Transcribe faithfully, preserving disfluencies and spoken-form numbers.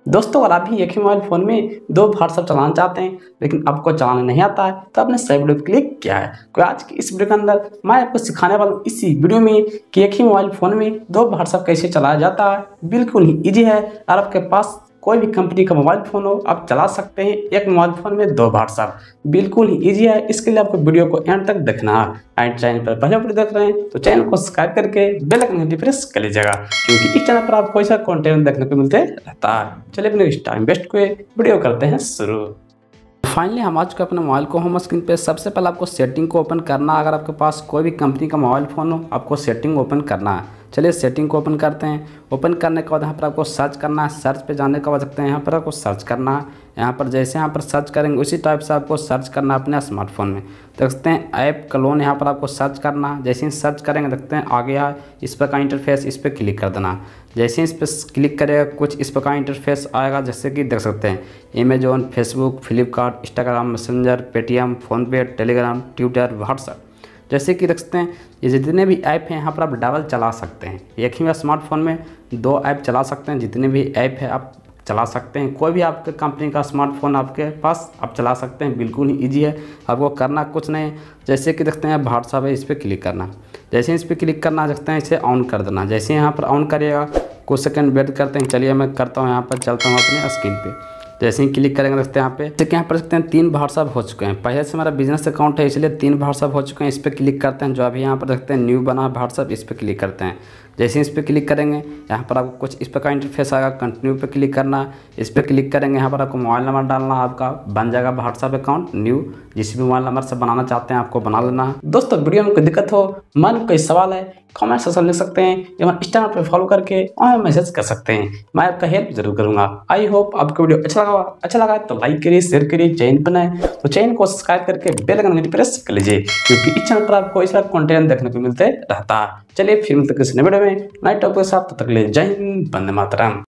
दोस्तों अगर आप भी एक ही मोबाइल फ़ोन में दो व्हाट्सएप चलाना चाहते हैं लेकिन आपको चलाना नहीं आता है तो आपने सही वीडियो पर क्लिक किया है। तो आज की इस वीडियो के अंदर मैं आपको सिखाने वाला हूँ इसी वीडियो में कि एक ही मोबाइल फ़ोन में दो व्हाट्सएप कैसे चलाया जाता है। बिल्कुल ही ईजी है और आपके पास कोई भी कंपनी का मोबाइल फ़ोन हो आप चला सकते हैं एक मोबाइल फ़ोन में दो व्हाट्सएप। बिल्कुल ही ईजी है। इसके लिए आपको वीडियो को एंड तक देखना है। एंड चैनल पर पहले वीडियो देख रहे हैं तो चैनल को सब्सक्राइब करके बेल आइकन को प्रेस कर लीजिएगा क्योंकि इस चैनल पर आपको ऐसा कंटेंट देखने को मिलते रहता है। चलिए अपने टाइम वेस्ट को वीडियो करते हैं शुरू। फाइनली हम आ चुके अपने मोबाइल को होम स्क्रीन पे। सबसे पहले आपको सेटिंग को ओपन करना है। अगर आपके पास कोई भी कंपनी का मोबाइल फ़ोन हो आपको सेटिंग ओपन करना है। चलिए सेटिंग को ओपन करते हैं। ओपन करने के बाद यहाँ पर आपको सर्च करना है। सर्च पे जाने के बाद सकते हैं यहाँ पर आपको सर्च करना है। यहाँ पर जैसे यहाँ पर सर्च करेंगे उसी टाइप से आपको सर्च करना है अपने स्मार्टफोन में। देख सकते हैं ऐप क्लोन यहाँ पर आपको सर्च करना है। जैसे ही सर्च करेंगे देखते हैं आ गया इस पर का इंटरफेस, इस पर क्लिक कर देना। जैसे ही इस पर क्लिक करेगा कुछ इस पर का इंटरफेस आएगा जैसे कि देख सकते हैं Amazon, Facebook, Flipkart, Instagram, Messenger, Paytm, PhonePe, Telegram, Twitter, WhatsApp. जैसे कि देख सकते हैं ये जितने भी ऐप हैं यहाँ पर आप डबल चला सकते हैं। एक ही स्मार्टफोन में दो ऐप चला सकते हैं। जितने भी ऐप है आप चला सकते हैं। कोई भी आपके कंपनी का स्मार्टफोन आपके पास आप चला सकते हैं। बिल्कुल ही ईजी है। आपको करना कुछ नहीं। जैसे कि देखते हैं व्हाट्सएप है इस पर क्लिक करना। जैसे इस पर क्लिक करना देखते हैं इसे ऑन कर देना। जैसे यहाँ पर ऑन करिएगा कुछ सेकंड वेट करते हैं। चलिए मैं करता हूँ यहाँ पर चलता हूँ अपने स्क्रीन पे। जैसे ही क्लिक करेंगे देखते हैं यहाँ पे देखिए यहाँ पर देखते हैं तीन व्हाट्सएप हो चुके हैं। पहले से मेरा बिजनेस अकाउंट है इसलिए तीन व्हाट्सएप हो चुके हैं। इस पर क्लिक करते हैं। जो अभी यहाँ पर देखते हैं न्यू बना व्हाट्सएप इस पर क्लिक करते हैं। जैसे इस पर क्लिक करेंगे यहाँ पर आपको कुछ इस प्रकार का इंटरफेस आएगा। कंटिन्यू पे क्लिक करना। इस पर क्लिक करेंगे यहाँ पर आपको मोबाइल नंबर डालना। आपका बन जाएगा व्हाट्सएप अकाउंट न्यू। जिस भी मोबाइल नंबर से बनाना चाहते हैं आपको बना लेना है। दोस्तों वीडियो में कोई दिक्कत हो, मन कोई सवाल है कमेंट सेक्शन लिख सकते हैं या इंस्टाग्राम पे फॉलो करके और मैसेज कर सकते हैं। मैं आपका हेल्प जरूर करूंगा। आई होप आपको वीडियो अच्छा लगा अच्छा लगा तो लाइक करिए, शेयर करिए। चैनल पर नए तो चैनल को सब्सक्राइब करके बेल आइकन प्रेस कर लीजिए क्योंकि इस चैनल पर आपको इस तरह कंटेंट देखने को मिलते रहता है। चलिए फिर मिलते किसी नए वीडियो में नए टॉपिक के साथ। तब तक के लिए जय हिंद, वंदे मातरम।